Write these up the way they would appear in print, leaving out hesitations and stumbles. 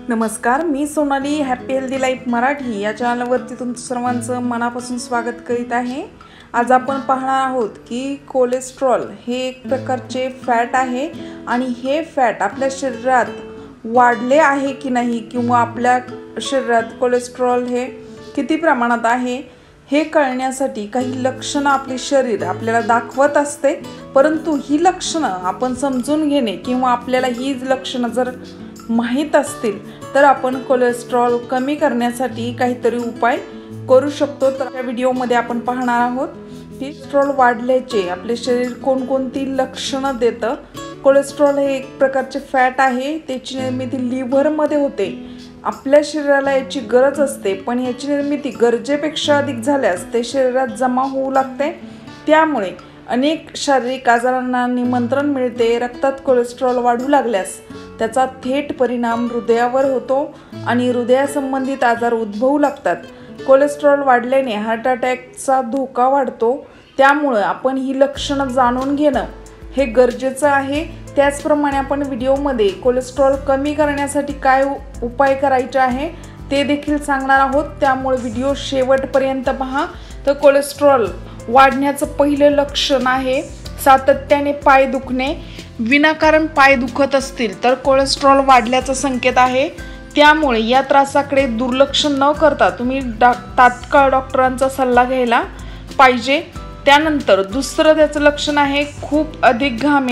नमस्कार, मी Sonali happy healthy life Marathi या चॅनलवरती तुमचं सर्वांचं मनापासून स्वागत करीत आहे। आज आपण पाहणार आहोत की कोलेस्ट्रॉल हे एक प्रकारचे फॅट आहे आणि हे फॅट आपल्या शरीरात वाढले आहे की नाही किंवा आपल्या शरीरात कोलेस्ट्रॉल हे किती प्रमाणात आहे हे कळण्यासाठी काही लक्षणं आपले शरीर आपल्याला दाखवत असते। परंतु ही लक्षणं आपण समजून घेणे किंवा आपल्याला ही लक्षणं जर माहीत असतील तर आपण कोलेस्ट्रॉल कमी करण्यासाठी काहीतरी उपाय करू शकतो। तर या व्हिडिओमध्ये आपण पाहणार आहोत की कोलेस्ट्रॉल वाढल्याचे आपले शरीर कोणकोणती लक्षणं देतं। कोलेस्ट्रॉल हे एक प्रकारचे फॅट आहे, त्याची निर्मिती लिव्हरमध्ये होते। आपल्या शरीराला याची गरज असते, पण याची निर्मिती गरजेपेक्षा अधिक झाल्यास ते शरीरात जमा होऊ लागते। त्यामुळे अनेक शारीरिक आजारांना निमंत्रण मिळते। रक्तात कोलेस्ट्रॉल वाढू लागल्यास त्याचा थेट परिणाम हृदयावर होतो आणि हृदयासंबंधित आजार उद्भवू लागतात। कोलेस्ट्रॉल वाढल्याने हार्ट अटॅकचा धोका वाढतो। त्यामुळे आपण ही लक्षणं जाणून घेणं हे गरजेचं आहे। त्याचप्रमाणे आपण व्हिडिओमध्ये कोलेस्ट्रॉल कमी करण्यासाठी काय उपाय करायचे आहे ते देखील सांगणार आहोत, त्यामुळे व्हिडिओ शेवटपर्यंत पहा। तर कोलेस्ट्रॉल वाढण्याचं पहिलं लक्षण आहे सातत्याने पाय दुखणे। विनाकारण पाय दुखत असतील तर कोलेस्ट्रॉल वाढल्याचा संकेत आहे। त्यामुळे या त्रासाकडे दुर्लक्ष न करता तुम्ही तात्काळ डॉक्टरांचा सल्ला घ्यायला पाहिजे। त्यानंतर दुसरं त्याचं लक्षण आहे खूप अधिक घाम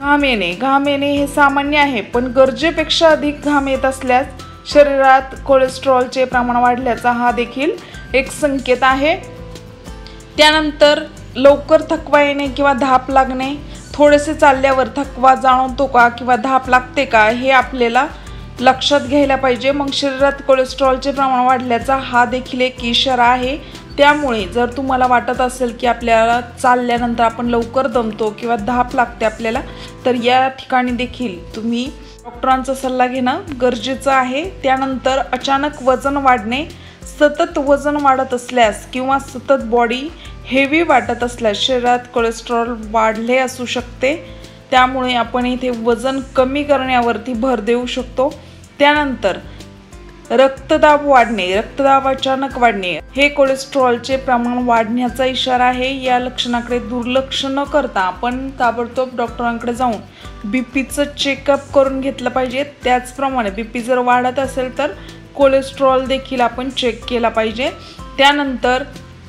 येणे हे सामान्य आहे, पण गरजेपेक्षा अधिक घाम येत असल्यास शरीरात कोलेस्ट्रॉलचे प्रमाण वाढल्याचा हा देखील एक संकेत आहे। त्यानंतर लवकर थकवा येणे किंवा धाप लागणे, थोडेसे चालल्यावर थकवा जाणवतो का किंवा धाप लागते का हे आपल्याला लक्षात घ्यायला पाहिजे। मग शरीरात कोलेस्ट्रॉलचे प्रमाण वाढल्याचा हा देखील एक इशारा आहे। त्यामुळे जर तुम्हाला वाटत असेल की आपल्याला चालल्यानंतर आपण लवकर दमतो किंवा धाप लागते आपल्याला, तर या ठिकाणी देखील तुम्ही डॉक्टरांचा सल्ला घेणं गरजेचं आहे। त्यानंतर अचानक वजन वाढणे, सतत वजन वाढत असल्यास किंवा सतत बॉडी हेवी वाटत असल्यास शरीरात कोलेस्ट्रॉल वाढले असू शकते। त्यामुळे आपण इथे वजन कमी करण्यावरती भर देऊ शकतो। त्यानंतर रक्तदाब अचानक वाढणे हे कोलेस्ट्रॉलचे प्रमाण वाढण्याचा इशारा आहे। या लक्षणाकडे दुर्लक्ष न करता आपण ताबडतोब डॉक्टरांकडे जाऊन बीपीचं चेकअप करून घेतलं पाहिजे। त्याचप्रमाणे बीपी जर वाढत असेल तर कोलेस्ट्रॉल देखील आपण चेक केला पाहिजे। त्यानंतर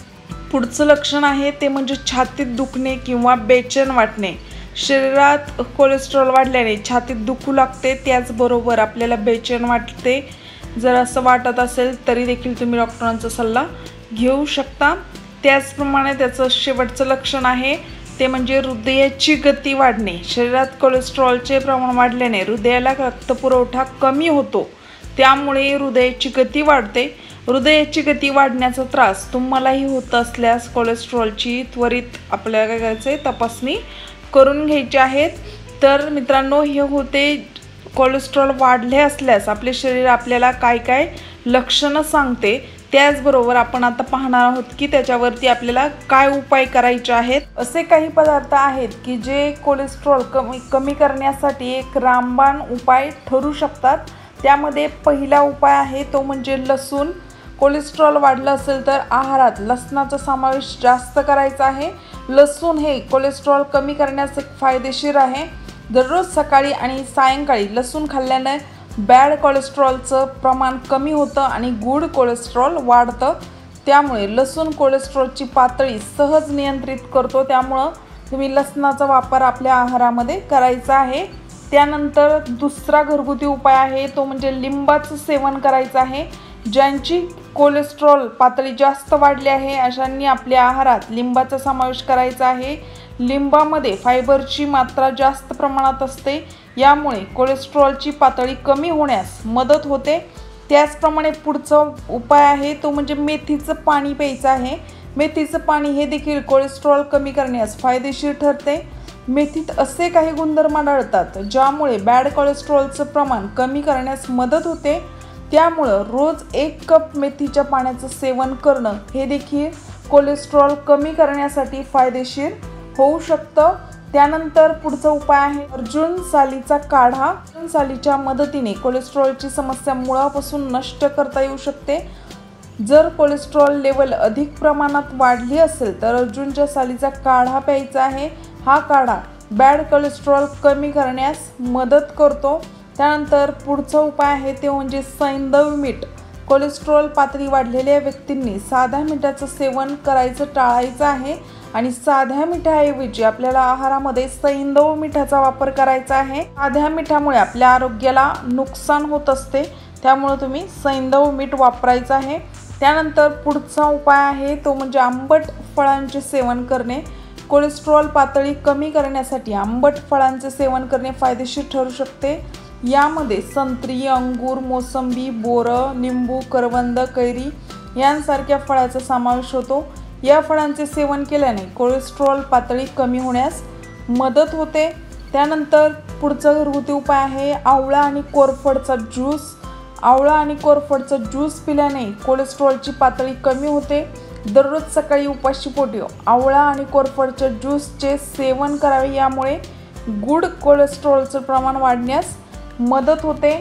पुढचं लक्षण आहे ते म्हणजे छातीत दुखणे किंवा बेचैन वाटणे। शरीरात कोलेस्ट्रॉल वाढल्याने छातीत दुखू लागते, त्याचबरोबर आपल्याला बेचैन वाटते। जर असं वाटत असेल तरी देखील तुम्ही डॉक्टरांचा सल्ला घेऊ शकता। त्याचप्रमाणे त्याचं शेवटचं लक्षण आहे ते म्हणजे हृदयाची गती वाढणे। शरीरात कोलेस्ट्रॉलचे प्रमाण वाढल्याने हृदयाला रक्तपुरवठा कमी होतो, त्यामुळे हृदयाची गती वाढते। हृदयाची गती वाढण्याचा त्रास तुम्हालाही होत असल्यास कोलेस्ट्रॉलची त्वरित आपल्याला काय करायचे तपासणी करून घ्यायची आहे। तर मित्रांनो, हे होते कोलेस्ट्रॉल वाढले असल्यास आपले शरीर आपल्याला काय काय लक्षणं सांगते। त्याचबरोबर आपण आता पाहणार आहोत की त्याच्यावरती आपल्याला काय उपाय करायचे आहेत। असे काही पदार्थ आहेत की जे कोलेस्ट्रॉल कमी करण्यासाठी एक रामबाण उपाय ठरू शकतात। त्यामध्ये पहिला उपाय आहे तो म्हणजे लसूण। कोलेस्ट्रॉल वाढलं असेल तर आहारात लसणाचा समावेश जास्त करायचा आहे। लसूण हे कोलेस्ट्रॉल कमी करण्यास फायदेशीर आहे। दररोज सकाळी आणि सायंकाळी लसूण खाल्ल्याने बॅड कोलेस्ट्रॉलचं प्रमाण कमी होतं आणि गुड कोलेस्ट्रॉल वाढतं। त्यामुळे लसूण कोलेस्ट्रॉलची पातळी सहज नियंत्रित करतो। त्यामुळं तुम्ही लसणाचा वापर आपल्या आहारामध्ये करायचा आहे। त्यानंतर दुसरा घरगुती उपाय आहे तो म्हणजे लिंबाचं सेवन करायचं आहे। ज्यांची कोलेस्ट्रॉल पातळी जास्त वाढली आहे अशांनी आपल्या आहारात लिंबाचा समावेश करायचा आहे। लिंबामध्ये फायबरची मात्रा जास्त प्रमाणात असते, यामुळे कोलेस्ट्रॉलची पातळी कमी होण्यास मदत होते। त्याचप्रमाणे पुढचा उपाय आहे तो म्हणजे मेथीचं पाणी प्यायचं आहे। मेथीचं पाणी हे देखील कोलेस्ट्रॉल कमी करण्यास फायदेशीर ठरते। मेथीत असे काही गुणधर्म आढळतात ज्यामुळे बॅड कोलेस्ट्रॉलचं प्रमाण कमी करण्यास मदत होते। त्यामुळं रोज 1 कप मेथीच्या पाण्याचं सेवन करणं हे देखील कोलेस्ट्रॉल कमी करण्यासाठी फायदेशीर होऊ शकतं। त्यानंतर पुढचा उपाय आहे अर्जुन सालीचा काढा। अर्जुन सालीच्या मदतीने कोलेस्ट्रॉलची समस्या मुळापासून नष्ट करता येऊ शकते। जर कोलेस्ट्रॉल लेवल अधिक प्रमाणात वाढली असेल तर अर्जुनच्या सालीचा काढा प्यायचा आहे। हा काढा बॅड कोलेस्ट्रॉल कमी करण्यास मदत करतो। त्यानंतर पुढचा उपाय आहे ते म्हणजे सैंधव मीठ। कोलेस्ट्रॉल पातळी वाढलेल्या व्यक्तींनी साध्या मिठाचं सेवन करायचं टाळायचं आहे आणि साध्या मिठाऐवजी आपल्याला आहारामध्ये सैंधव मिठाचा वापर करायचा आहे। साध्या मिठामुळे आपल्या आरोग्याला नुकसान होत असते, त्यामुळे तुम्ही सैंधव मीठ वापरायचं आहे। त्यानंतर पुढचा उपाय आहे तो म्हणजे आंबट फळांचे सेवन करणे। कोलेस्ट्रॉल पातळी कमी करण्यासाठी आंबट फळांचे सेवन करणे फायदेशीर ठरू शकते। यामध्ये संत्री, अंगूर, मोसंबी, बोरं, लिंबू, करवंद, कैरी यांसारख्या फळांचा समावेश होतो। या फळांचे सेवन केल्याने कोलेस्ट्रॉल पातळी कमी होण्यास मदत होते। त्यानंतर पुढचा घरगुती उपाय आहे आवळा आणि कोरफडचा ज्यूस। आवळा आणि कोरफडचा ज्यूस पिल्याने कोलेस्ट्रॉलची पातळी कमी होते। दररोज सकाळी उपाशीपोटी आवळा आणि कोरफडच्या ज्यूसचे सेवन करावे, यामुळे गुड कोलेस्ट्रॉलचं प्रमाण वाढण्यास मदत होते।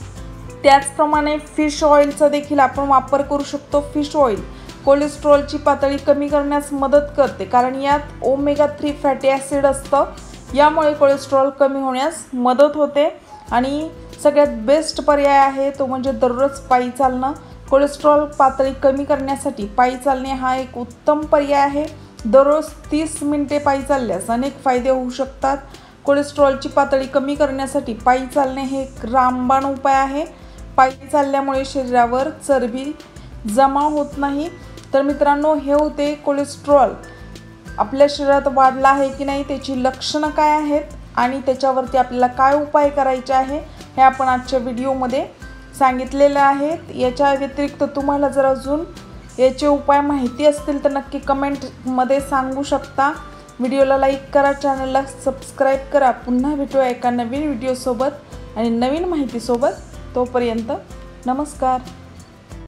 त्याचप्रमाणे फिश ऑइलचा देखील आपण वापर करू शकतो। फिश ऑइल कोलेस्ट्रॉलची पातळी कमी करण्यास मदत करते, कारण यात ओमेगा 3 फॅटी ॲसिड असतं, यामुळे कोलेस्ट्रॉल कमी होण्यास मदत होते। आणि सगळ्यात बेस्ट पर्याय आहे तो म्हणजे दररोज पायी चालणं। कोलेस्ट्रॉल पातळी कमी करण्यासाठी पायी चालणे हा एक उत्तम पर्याय आहे। दररोज 30 मिनिटे पायी चालल्यास अनेक फायदे होऊ शकतात। कोलेस्ट्रॉलची पातळी कमी करण्यासाठी पायी चालणे हे एक रामबाण उपाय आहे। पायी चालल्यामुळे शरीरावर चरबी जमा होत नाही। तर मित्रांनो, हे होते कोलेस्ट्रॉल आपल्या शरीरात वाढला आहे की नाही, त्याची लक्षणं काय आहेत आणि त्याच्यावरती आपल्याला काय उपाय करायचे आहे हे आपण आजच्या व्हिडिओमध्ये सांगितलेलं आहे। याच्या व्यतिरिक्त तुम्हाला जर अजून याचे उपाय माहिती असतील तर नक्की कमेंटमध्ये सांगू शकता। व्हिडिओला लाईक करा, चॅनलला सबस्क्राईब करा। पुन्हा भेटूया एका नवीन व्हिडिओसोबत आणि नवीन माहितीसोबत। तोपर्यंत नमस्कार।